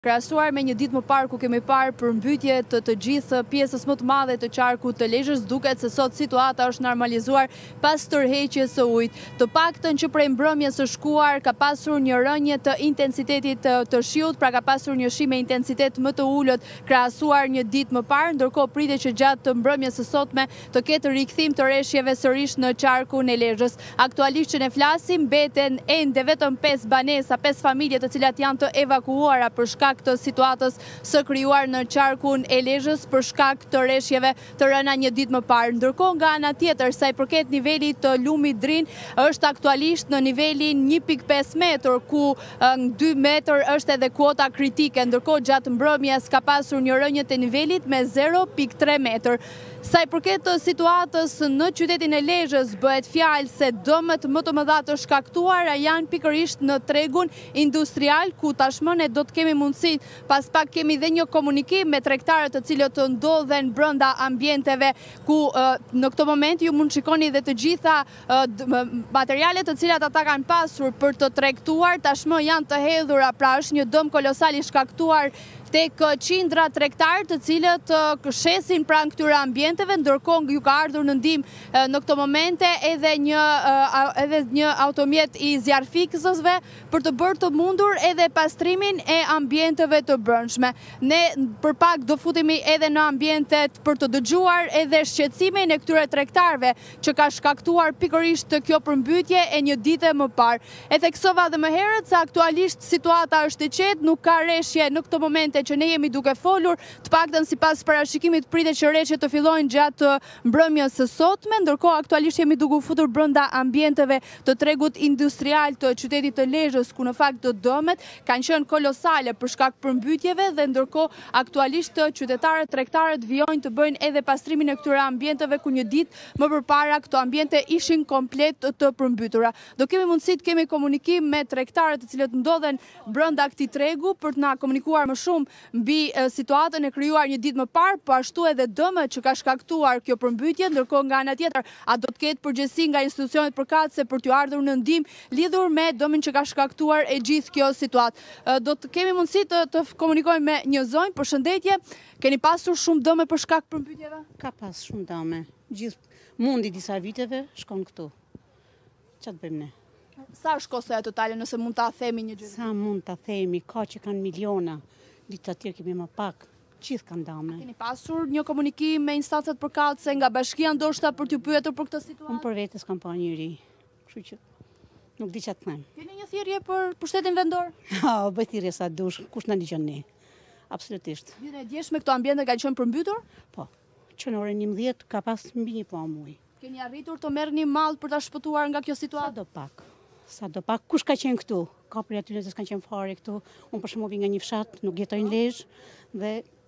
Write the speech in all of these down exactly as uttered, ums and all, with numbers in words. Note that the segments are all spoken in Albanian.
Krahasuar me një ditë më parë ku kemi parë përmbytje të të gjithë pjesës më të madhe të qarkut të Lezhës, duket se sot situata është normalizuar pas tërheqjes së ujit. Të paktën që prej mbrëmjes së shkuar ka pasur një rënje të intensitetit të, të shiut, pra ka pasur një shi me intensitet më të ulët krahasuar një ditë më parë, ndërkohë pritet që gjatë të mbrëmjes së sotme të ketë rikthim të rreshjeve sërish në qarkun e Lezhës. Aktualisht që ne flasim, mbeten ende vetëm pesë banesa, pesë familje të cilat janë të evakuuara për shkak të situatës së krijuar në qarkun e Lezhës për shkak të rreshjeve të rëna një ditë më parë. Ndërkohë nga ana tjetër, sa i përket nivelit të lumit Drin, është aktualisht në nivelin një pikë pesë metër, ku në dy metër është edhe kuota kritike, ndërkohë gjatë mbrëmjes ka pasur një rënje të nivelit me zero pikë tre metër. Sa i përket të situatës në qytetin e Lezhës, bëhet fjalë se dëmet më të mëdha të shkaktuara janë pikërisht në tregun industrial, ku tashmë ne do të kemi mundësi, pas pak kemi dhe një komunikim me tregtarët të cilët të ndodhen brenda ambienteve, ku në këtë moment ju mund shikoni dhe të gjitha materialet të cilat ata kanë pasur për të tregtuar, tashmë janë të hedhura, pra është një dëm kolosal i shkaktuar tek qindra tregtarë të cilët shesin pranë këtyre ambienteve, ndërkohë ju ka ardhur në ndihmë në këto momente edhe një edhe një automjet i zjarfikësësve për të bërë të mundur edhe pastrimin e ambienteve të brendshme. Ne për pak do futemi edhe në ambientet për të dëgjuar edhe shqetësimin e këtyre tregtarëve që ka shkaktuar pikërisht kjo përmbytje e një dite më parë. E theksova dhe më herët se aktualisht situata është e qetë, nuk ka rreshje në këto momente që ne jemi duke folur, të paktën sipas parashikimit pritet që rreshjet të fillojnë gjatë mbrëmjes së sotme, ndërkohë aktualisht jemi duke u futur brenda ambienteve të tregut industrial të qytetit të Lezhës, ku në fakt të dëmet kanë qenë kolosale për shkak përmbytjeve dhe ndërkohë aktualisht qytetarët, tregtarët vijojnë të bëjnë edhe pastrimin e këtyre ambienteve, ku një ditë më përpara këto ambiente ishin komplet të përmbytura. Do kemi mundësi të kemi komunikim me tregtarët të cilët ndodhen brenda këtij tregu për të na komunikuar më shumë mbi situatën e krijuar një ditë më parë, po ashtu edhe dëmet që ka shkaktuar kjo përmbytje, ndërkohë nga ana tjetër, a do të ketë përgjegjësi nga institucionet përkatëse për t'u ardhur në ndihmë lidhur me dëmin që ka shkaktuar e gjithë kjo situatë. Do të kemi mundësi të, të komunikojmë me një zonjë. Përshëndetje, keni pasur shumë dëme për shkak përmbytjeve? Ka pas shumë dëme. Gjithë mundi disa viteve shkon këtu. Çfarë bëjmë ne? Sa është kostoja totale, nëse mund ta themi një gjë? Sa mund ta themi, ka që kanë miliona. Ditë të tjerë kemi më pak, gjithë kanë dëme. Keni pasur një komunikim me instancat përkatëse nga bashkia ndoshta për t'ju pyetur për këtë situatë? Unë për vetes kam pa njëri, kështu që nuk di çfarë të them. Keni një thirrje për pushtetin vendor? Ha, bëj thirrje sa dush, kush na dëgjon ne? Absolutisht. Ditën e djeshme këto ambiente kanë qenë përmbytur? Po. Që në orën njëmbëdhjetë ka pas mbi një pam ujë. Keni arritur të merrni mall për ta shpëtuar nga kjo situatë? Sa do pak. Sa do pak, kush ka qenë këtu? Ka për aty që s'kanë qenë fare këtu. Unë për shembull vi nga një fshat, nuk jetoj në Lezhë dhe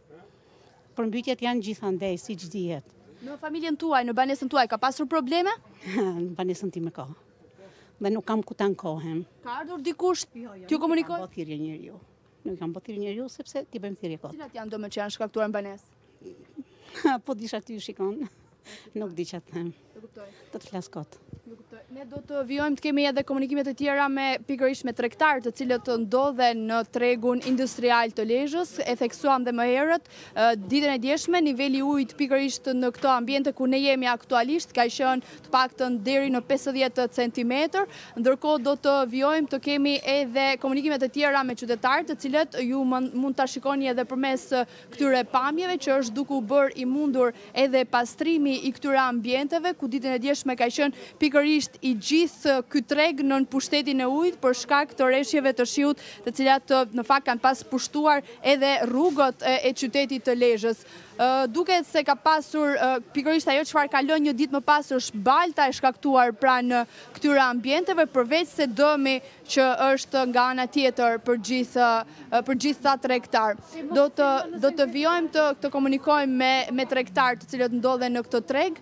përmbytjet janë gjithandej, siç dihet. Në familjen tuaj, në banesën tuaj ka pasur probleme? Në banesën time ka. Dhe nuk kam ku ta ankohem. Ka ardhur dikush t'ju komunikoj? Nuk kam bërë thirrje njeriu. Nuk kam bërë thirrje njeriu sepse ti bëjmë thirrje kot. Cilat janë dëmet që janë shkaktuar në banesë? Po disha ty shikon. Nuk di çfarë të them. E kuptoj. Do të flas kot. Ne do të vijojmë të kemi edhe komunikimet e tjera me pikërisht me tregtarë të cilët të ndodhen në tregun industrial të Lezhës. E theksuam dhe më herët, ditën e djeshme niveli i ujit pikërisht në këto ambiente ku ne jemi aktualisht ka qenë të paktën deri në pesëdhjetë centimetër, ndërkohë do të vijojmë të kemi edhe komunikimet e tjera me qytetarët, të cilët ju mund ta shikoni edhe përmes këtyre pamjeve që është duke u bërë i mundur edhe pastrimi i këtyre ambienteve, ku ditën e djeshme ka qenë pikërisht i gjithë ky treg nën pushtetin e ujit për shkak të rreshjeve të shiut, të cilat në fakt kanë pas pushtuar edhe rrugët e qytetit të Lezhës. Duket se ka pasur pikërisht ajo çfarë ka lënë një ditë më pas është balta e shkaktuar pranë këtyre ambienteve, përveç se dëmi që është nga ana tjetër për gjithë për gjithë ta tregtar. Do të do të vijojmë të, të komunikojmë me me tregtar të cilët ndodhen në këtë treg.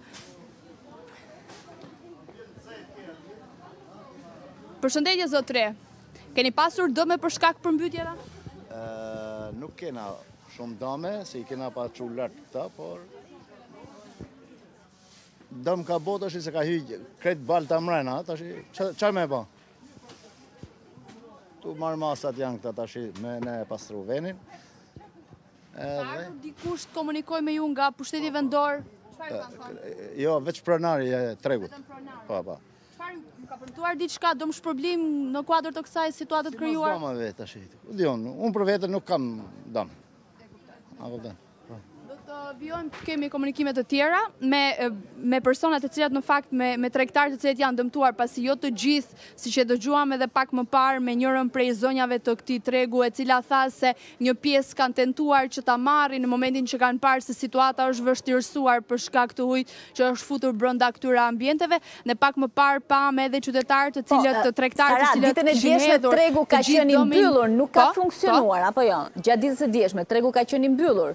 Përshëndetje zotre. Keni pasur dëme për shkak përmbytjeve? Uh, nuk kena shumë dëme, se i kena pa çu lart këta, por dëm ka botë është se ka hyjë kret balta mrena, tash çfarë më bë? Tu marrë masat janë këta tash me ne pastru venin. Ka dikush të komunikoj me ju nga pushteti vendor? Jo, veç pronari e tregut. Pa, pa. Çfarë ka përtuar diçka, do më shpërblim në kuadër të kësaj situate të krijuar? Mos vetë tash. Dion, unë për vete nuk kam dëm. A kupton? Do të vijojmë të kemi komunikime të tjera me me persona të cilat në fakt me me tregtarë të cilët janë dëmtuar, pasi jo të gjithë, siç e dëgjuam edhe pak më parë me njërin prej zonjave të këtij tregu, e cila tha se një pjesë kanë tentuar që ta marrin në momentin që kanë parë se situata është vështirësuar për shkak të ujit që është futur brenda këtyre ambienteve. Ne pak më parë pam edhe qytetarë të cilët të tregtarë të cilët ditën e djeshme tregu ka qenë i mbyllur, nuk ka funksionuar apo jo? Gjatë ditës së djeshme tregu ka qenë i mbyllur.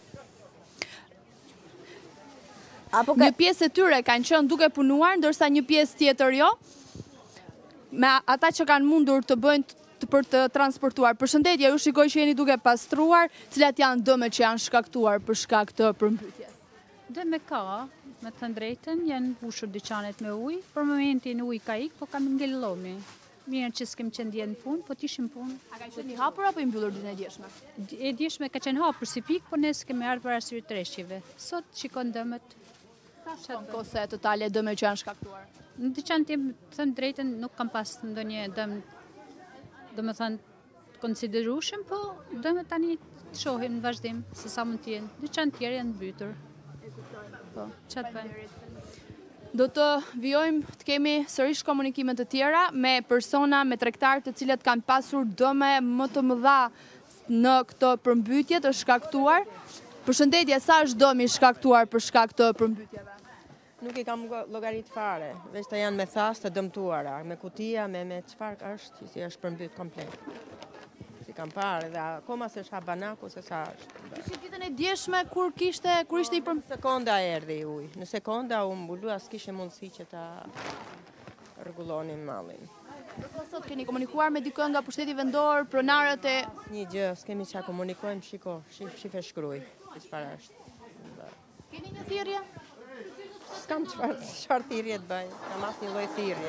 Një pjesë e tyre kanë qenë duke punuar, ndërsa një pjesë tjetër jo, me ata që kanë mundur të bëjnë të për të transportuar. Përshëndetje, ju shikoj që jeni duke pastruar, cilat janë dëme që janë shkaktuar për shkak të përmbytjes? Dëme ka, me të drejtën, janë mbushur dyqanet me ujë, për momentin ujë ka ikë, po kam ngel llomi. Mirë që s'kem qenë dje në punë, po t'ishim punë. A ka qenë i hapur apo i mbyllur ditën e djeshme? E djeshme ka qenë hapur si pikë, po ne s'kemi ardhur për arsye të rreshqive. Sot shikon dëmet. Sa kohë totale dëme që janë shkaktuar? Në dyqan tim, të thënë drejtën, nuk kam pas ndonjë dëm, do më thënë, konsiderueshëm, po dëmet tani të shohim në vazhdim se sa mund t'jenë. Dyqan tjerë janë mbytur. Po, çfarë bëjmë? Do të vijojmë të kemi sërish komunikime të tjera me persona, me tregtarë të cilët kanë pasur dëme më të mëdha në këtë përmbytje të shkaktuar. Përshëndetje, sa është dëmi shkaktuar për shkak të përmbytjeve? Nuk i kam llogarit fare, veç të janë me thas të dëmtuara, me kutia, me me çfarë është, si është përmbyt komplet. Si kam parë, dhe akoma se shha banaku, se sa është. Kishte ditën e djeshme kur kishte, kur ishte i përmbytur? Sekonda erdhi ujë, në sekonda u mbulu, as kishe mundësi që ta rregullonin mallin. Sot keni komunikuar me dikën nga pushteti vendor, pronarët e... Një gjë, s'kemi qa komunikojmë, shiko, shife shkruj, që çfarë është. Keni një thirrje? S'kam çfarë thirrje të bëj, kam as një lloj thirrje.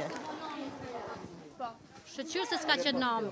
Shqyrë se s'ka qenë namë.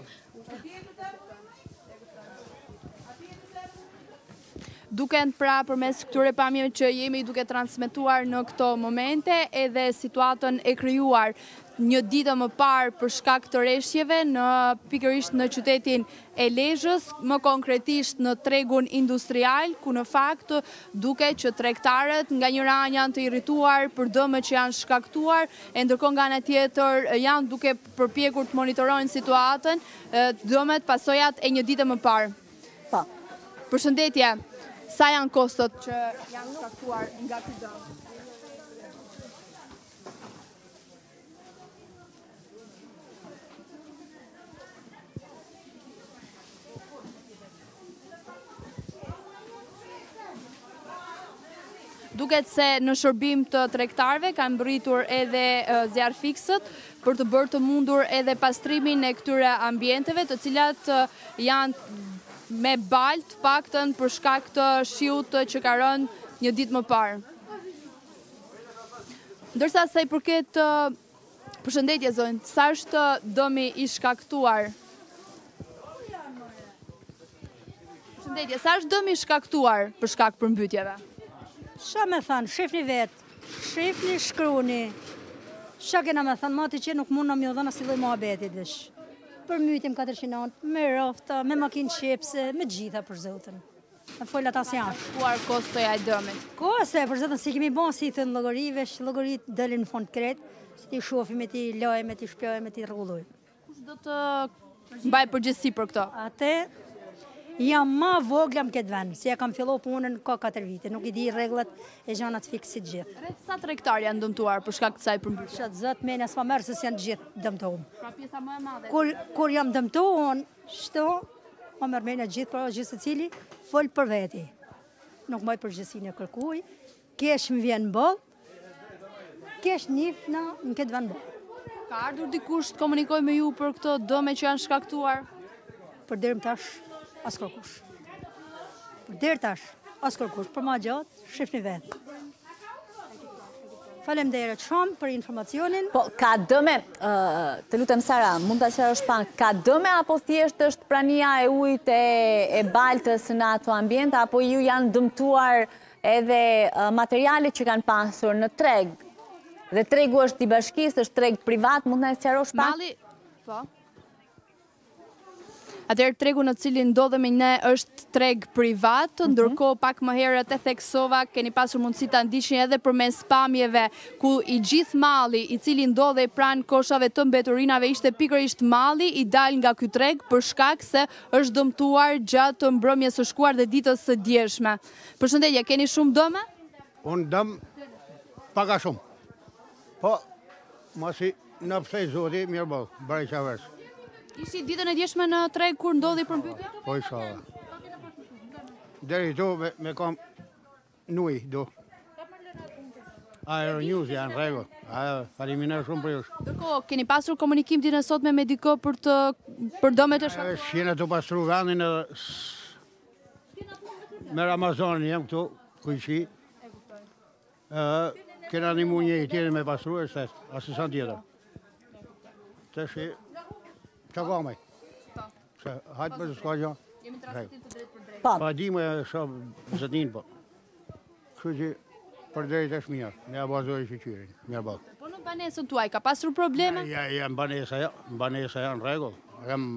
Duken pra përmes këtyre pamjeve që jemi duke transmetuar në këto momente edhe situatën e krijuar një ditë më parë për shkak të rreshjeve në pikërisht në qytetin e Lezhës, më konkretisht në tregun industrial, ku në fakt duket që tregtarët nga njëra anë janë të irrituar për dëmet që janë shkaktuar, e ndërkohë nga ana tjetër janë duke përpjekur të monitorojnë situatën, dëmet, pasojat e një dite më parë. Po. Përshëndetje, sa janë kostot që janë shkaktuar nga ky dëm? Duket se në shërbim të tregtarëve kanë mbërritur edhe zjarfikësët për të bërë të mundur edhe pastrimin e këtyre ambienteve, të cilat janë me balë të paktën për shkak të shiut që ka rënë një ditë më parë. Ndërsa sa i përket, përshëndetje zonjë, sa është dëmi i shkaktuar? Përshëndetje, sa është dëmi i shkaktuar për shkak përmbytjeve? Qa me thanë, shifni vetë, shifni shkruni, qa kena me thanë, mati që nuk mund në mjë dhëna si dhe muhabetit vesh. Për mytim katërqind nëntë, me rofta, me makinë qepse, me gjitha për zotën. Në folë ata si janë. Kuar kostoja e dëmit? Koste, për zotën, si kemi bon, si i thënë logari, vesh logarit dëllin në fond kretë, si ti shofi me ti loj, me ti shpjoj, me ti rregulloj. Kush do të mbaj përgjithësi për këto? Ate, jam ma vogla më këtë vend, si ja kam fillu punën ka katër vite, nuk i di rregullat e gjanat fiksit gjithë. Rreth sa tregtar janë dëmtuar për shkak të kësaj përmbytje? Shatë zëtë me nësë ma mërë se janë gjithë dëmtohëm. Pra pjesa më e madhe? Kur, kur jam dëmtohën, shto, ma mërë me në gjithë, pra gjithë se cili, folë për veti. Nuk maj përgjithësinë e kërkuj, kesh më vjen bëllë, kesh njëfë na në këtë vend bëllë. Ka ardhur dikush të komunikoj me ju për këto dëme që janë shkaktuar? Për dërëm tash, as kërkush. Për dërë tash, as kërkush, për ma gjatë, shifni vetë. Faleminderit shumë për informacionin. Po, ka dëme, të lutem Sara, mund të sqarosh pak, ka dëme apo thjesht është prania e ujit e baltës në ato ambient, apo ju janë dëmtuar edhe materialet që kanë pasur në treg? Dhe tregu është i bashkisë, është treg privat, mund të sqarosh pak? Malli, po. Atëherë tregu në cilin ndodhemi ne është treg privat, ndërkohë pak më herët e theksova, keni pasur mundësi ta ndiqni edhe përmes pamjeve ku i gjithë malli i cili ndodhej pranë koshave të mbeturinave ishte pikërisht malli i dal nga ky treg për shkak se është dëmtuar gjatë mbrëmjes së shkuar dhe ditës së djeshme. Përshëndetje, keni shumë dëme? Unë dëm paka shumë. Po, masi në pse zoti mirë bëllë, bërë qaverës. Ishi ditën e djeshme në treg kur ndodhi përmbytja? Po isha. Deri do me, me kam nuj do. Aeronews janë rregull. Faleminderit shumë për ju. Ndërkohë, keni pasur komunikim ditën e sotme me dikë për të për dëmet e shkaktuara? Shjena të pastru vendin edhe me Ramazanin jam këtu, kujqi. Kena një mu një i tjeri me pastru e shtet, asisan tjetër. Të shi, që ka me? Se hajtë për të s'ka gjo? Jemi transitin të drejt për drejt. Pa di me shumë zëtin, po. Kështu që për drejt është mirë, me abazoj që qyrin, mirë bëllë. Po në banesën tuaj, ka pasur probleme? Ja, ja, në banesa ja, në banesa ja në regull. Jam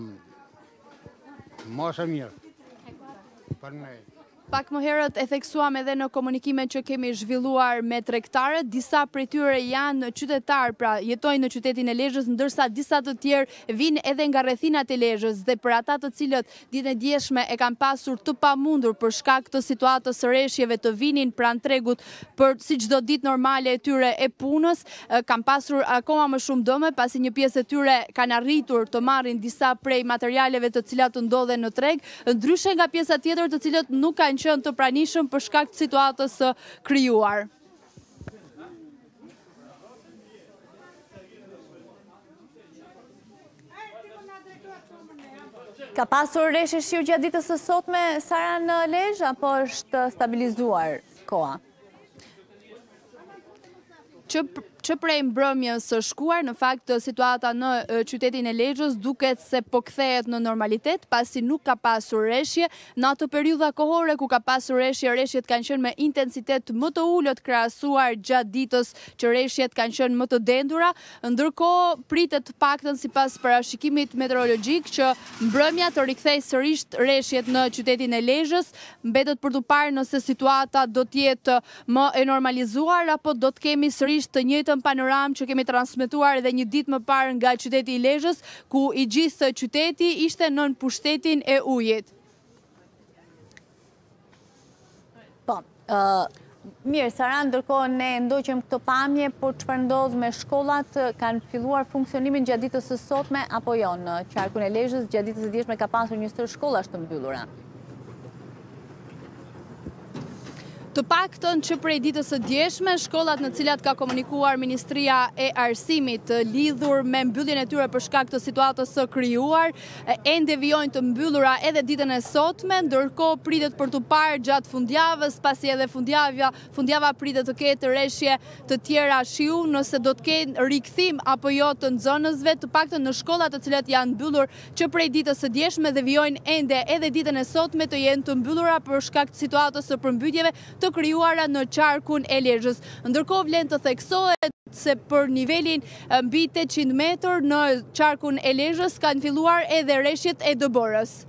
masë mirë. Për me... Pak më herët e theksuam edhe në komunikimet që kemi zhvilluar me tregtarët, disa prej tyre janë qytetar, pra jetojnë në qytetin e Lezhës, ndërsa disa të tjerë vinë edhe nga rrethinat e Lezhës dhe për ata të cilët ditën e djeshme e kanë pasur të pamundur për shkak të situatës së rreshjeve të vinin pranë tregut për si çdo ditë normale e tyre e punës, kanë pasur akoma më shumë dëme pasi një pjesë e tyre kanë arritur të marrin disa prej materialeve të cilat ndodhen në treg, ndryshe nga pjesa tjetër të cilët nuk kanë qenë të pranishëm për shkak të situatës së krijuar. Ka pasur rreshje shiu gjatë ditës së sotme Sara në Lezhë apo është stabilizuar koha? Që, që prej mbrëmjes së shkuar, në fakt situata në qytetin e Lezhës duket se po kthehet në normalitet, pasi nuk ka pasur rreshje. Në atë periudha kohore ku ka pasur rreshje, rreshjet kanë qenë me intensitet më të ulët krahasuar gjatë ditës që rreshjet kanë qenë më të dendura. Ndërkohë pritet të paktën sipas parashikimit meteorologjik që mbrëmja të rikthejë sërish rreshjet në qytetin e Lezhës. Mbetet për të parë nëse situata do të jetë më e normalizuar apo do të kemi sërish të njëjtën panoramë që kemi transmetuar edhe një ditë më parë nga qyteti i Lezhës, ku i gjithë qyteti ishte nën pushtetin e ujit. Po, mirë, Sara, ndërkohë ne ndoqëm këto pamje, por çfarë ndodh me shkollat, kanë filluar funksionimin gjatë ditës së sotme apo jo? Në qarkun e Lezhës gjatë ditës së djeshme ka pasur një stër shkollash të mbyllura. Të paktën që prej ditës së djeshme, shkollat në cilat ka komunikuar Ministria e Arsimit lidhur me mbylljen e tyre për shkak të situatës së krijuar, ende vijojnë të mbyllura edhe ditën e sotme, ndërkohë pritet për të parë gjatë fundjavës, pasi edhe fundjava, fundjava pritet të ketë rreshje të tjera shiu, nëse do të kenë rikthim apo jo të nxënësve, të paktën në shkollat të cilat janë mbyllur që prej ditës së djeshme dhe vijojnë ende edhe ditën e sotme të jenë të mbyllura për shkak të situatës së përmbytjeve të krijuara në qarkun e Lezhës. Ndërkohë vlen të theksohet se për nivelin mbi tetëqind metër në qarkun e Lezhës kanë filluar edhe rreshjet e D B R-s.